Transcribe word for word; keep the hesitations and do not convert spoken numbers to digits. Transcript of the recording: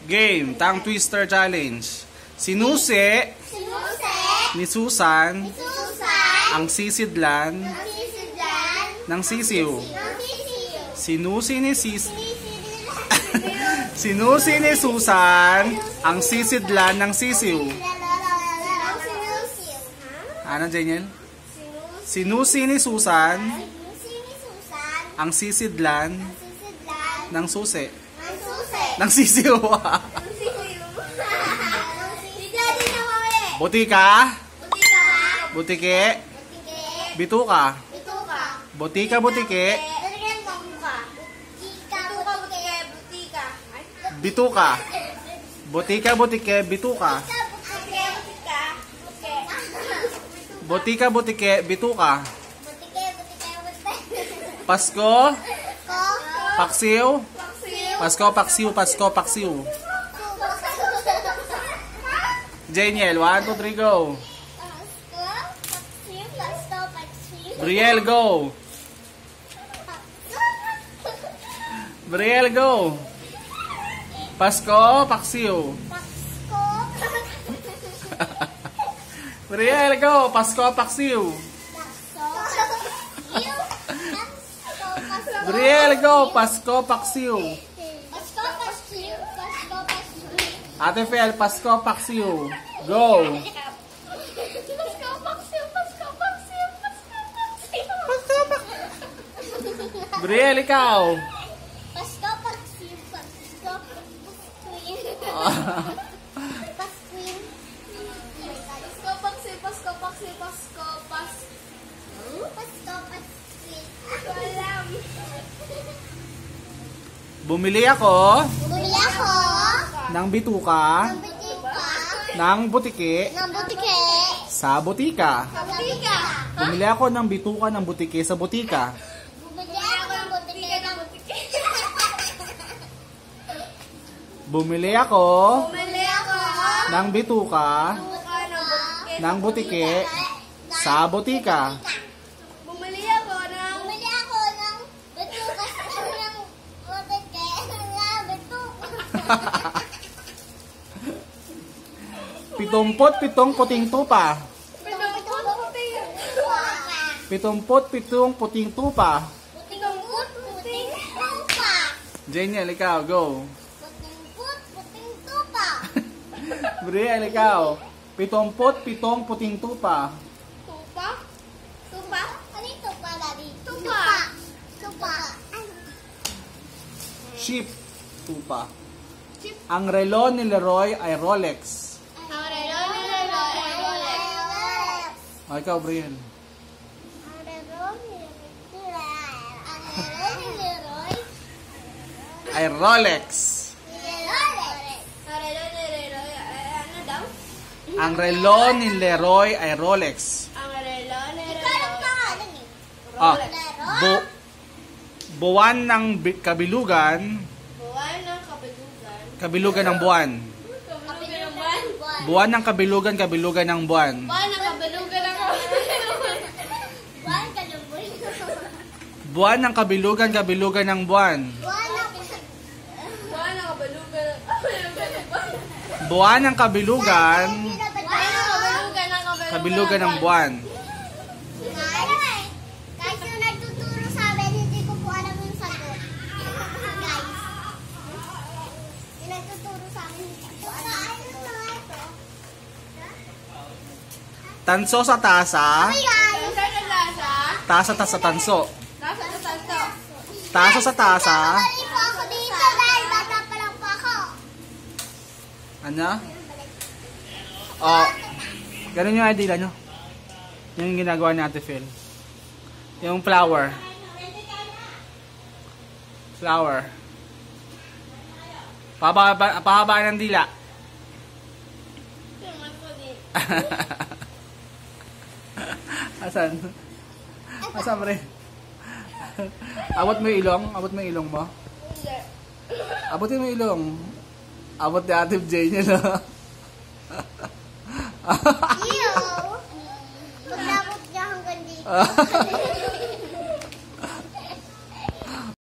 Game, tongue twister challenge. Sinusi Sinuse ni Susan ni Susan ang sisidlan ang sisidlan ng sisiw. ng sisiw. Sinusi ni sis Sinisidlan Sinusi ni Susan ang sisidlan ng sisiw. ang sinusiw. Ano, Janiel? Sinus Sinusi ni Susan Sinusi ni Susan ang sisidlan ang sisidlan ng susi. ng susi. Ng sisiw. Ang sisiw. Si Daddy na muli. Butika, Buti ka ba? butike, Butige. bituka. Ito ka. Butika, butike, Lalagyan mo ang mukha. Butika, butige, butika. Ay, bituka. Butika, butike, bituka. butige, butika. Butige. Butika, butike, bituka. Butige, butige, butige. Pasko, Ko. paksiw. Paksiw. Pasko, paksiw, Pasko, paksiw. Janiel, one, two, three, go. Pasko. Paksiw. Pasko, paksiw. Brielle, go. Brielle, go. Pasko, paksiw. Pasko. Brielle, go. Pasko, paksiw. Pasko. Paksiw. Pasko, pasko. Brielle, go. Pasko, paksiw. Pasko, paksiw. Pasko, paksiw. Ate Fel, Pasko, paksiw. Go. Pasko, paksiw. Pasko, paksiw. Pasko, paksiw. Brielle, ikaw. Pasko, paksiw. Pasko, paksiw. Pasquin. Pasko, paksiw. Pasko, paksiw. Pasko, pas. Pasko, paksiw. Alam. Bumili ako Bumili ako ng bituka ng butika ng butike ng butike sa butika. sa butika. Bumili ako ng bituka ng butike sa butika. Bumili ako ng butike ng butike. Bumili ako Bumili ako ng bituka ng ng butike sa butika. Bumili ako ng Bumili ako ng bituka ng butike ng bituka. Pitumpot pitong puting tupa. Pitumput puting Pitumpot pitong puting tupa. Pitumput puting tupa. Janiel, ikaw, go. Pitumput puting tupa. Brielle, ikaw. Pitumpot pitong puting tupa. Tupa? Tupa? Ano yung tupa, Daddy? Tupa. Tupa. Sheep, tupa. Sheep. Ang relo ni Leroy ay Rolex. Ang relo ni Leroy ay Rolex. O, ikaw, Brielle. Ang relo ni Ang relo ni Leroy Ay Rolex. Rolex. Ang relo ni Leroy ay ano daw? Ang relo ni Leroy ay Rolex. Ang relo ni Leroy. Ikaw ang pangalan eh. Ah, Leroy. bu buwan ng bi- kabilugan, Buwan ng kabilugan. kabilugan ng buwan. Kabilugan. Buwan ng kabilugan, kabilugan ng buwan. Buwan ng kabilugan ng kabilugan. Buwan kabilugan. Buwan ng kabilugan, kabilugan ng buwan. Buwan ng Buwan ng kabilugan. Buwan ng kabilugan, Buwan ng kabilugan ng kabilugan ng buwan. Guys, guys, yung nagtuturo sa amin, hindi ko po alam yung sagot. Guys. Yung nagtuturo sa amin, hindi ko alam yung sagot. Tanso sa tasa, Okay, guys. Ang lasa? tasa tasa tanso. Lasa sa tanto. Tasa sa tasa, Mali po ako dito dahil bata pa lang po ako. ano? Oh, ganun yung idea nyo. Yung ginagawa ni Ate Phil. Yung flower. Flower. Pahaba, pahaba ng dila. Asan? Asan mo rin? Abot mo yung ilong? Abot mo yung ilong mo? Hindi. Abutin mo yung ilong. Abot ni Ate Jane yun. Ew! Pag nabot niya hanggang dito.